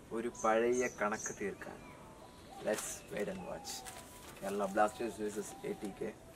ഒരു പഴയ കണക്ക് തീർക്കാൻ. Let's wait and watch. Kerala Blasters versus ATK.